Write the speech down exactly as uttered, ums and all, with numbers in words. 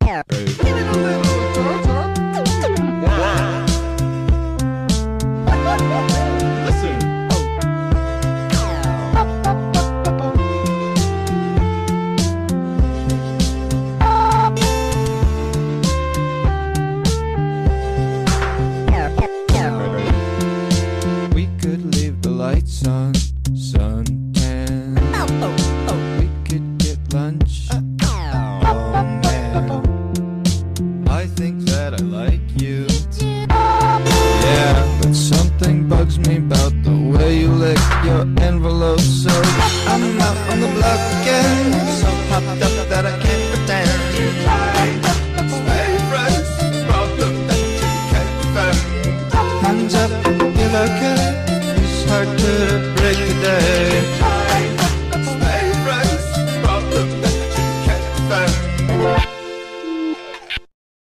We could leave the lights on, suntan. We could get lunch. Oh man, I think that I like you. Yeah, but something bugs me about the way you lick your envelope. So I'm out on the block again, so popped up that I can't pretend. Stay friends, problem that you can't defend. Hands up if I can, it's hard to break the day. Stay friends, problem that you can't defend.